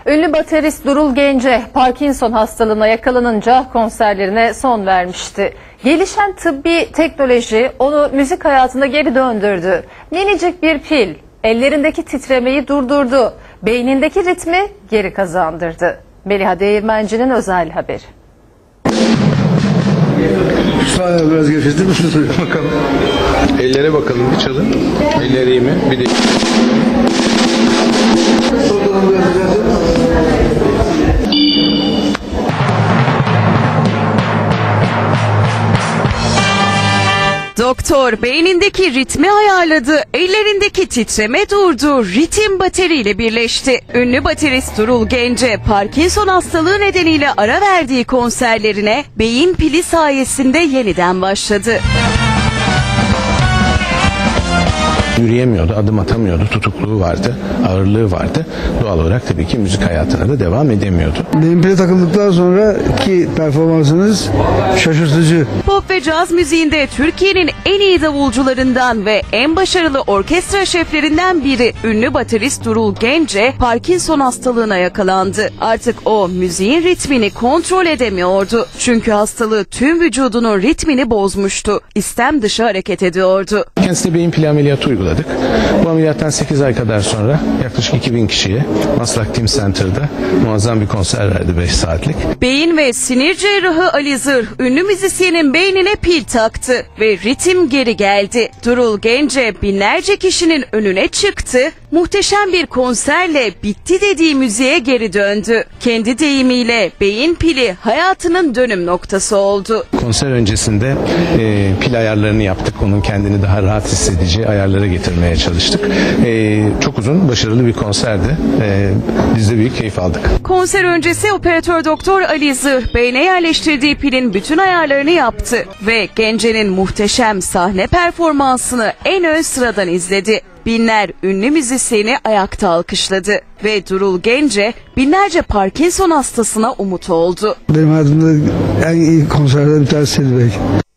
Ünlü baterist Durul Gence Parkinson hastalığına yakalanınca konserlerine son vermişti. Gelişen tıbbi teknoloji onu müzik hayatına geri döndürdü. Minicik bir pil ellerindeki titremeyi durdurdu. Beynindeki ritmi geri kazandırdı. Meliha Değirmenci'nin özel haberi. Biraz gevşetir misiniz hocam? Bakalım. Ellere bakalım bir çalın. Elleri iyi mi? Bir de... Doktor beynindeki ritmi ayarladı, ellerindeki titreme durdu, ritim bateriyle birleşti. Ünlü baterist Durul Gence, Parkinson hastalığı nedeniyle ara verdiği konserlerine beyin pili sayesinde yeniden başladı. Yürüyemiyordu, adım atamıyordu, tutukluğu vardı, ağırlığı vardı. Doğal olarak tabii ki müzik hayatına da devam edemiyordu. Beyin pile takıldıktan sonraki performansınız şaşırtıcı. Pop ve caz müziğinde Türkiye'nin en iyi davulcularından ve en başarılı orkestra şeflerinden biri ünlü baterist Durul Gence Parkinson hastalığına yakalandı. Artık o müziğin ritmini kontrol edemiyordu. Çünkü hastalığı tüm vücudunun ritmini bozmuştu. İstem dışı hareket ediyordu. Kendisine beyin pili ameliyatı uyguladık. Bu ameliyattan 8 ay kadar sonra yaklaşık 2000 kişiye Maslak Team Center'da muazzam bir konser verdi 5 saatlik. Beyin ve sinir cerrahı Ali Zırh, ünlü müzisyenin beynine pil taktı ve ritim geri geldi. Durul Gence binlerce kişinin önüne çıktı, muhteşem bir konserle bitti dediği müziğe geri döndü. Kendi deyimiyle beyin pili hayatının dönüm noktası oldu. Konser öncesinde pil ayarlarını yaptık. Onun kendini daha rahat hissedeceği ayarlara getirmeye çalıştık. Çok uzun, başarılı bir konserdi. Biz de büyük keyif aldık. Konser öncesi operatör doktor Ali Zırh, beyne yerleştirdiği pilin bütün ayarlarını yaptı ve Gence'nin muhteşem sahne performansını en ön sıradan izledi. Binler ünlü müzisyeni ayakta alkışladı ve Durul Gence binlerce Parkinson hastasına umut oldu. Benim hayatımda en iyi konserlerden bir tanesiydi belki.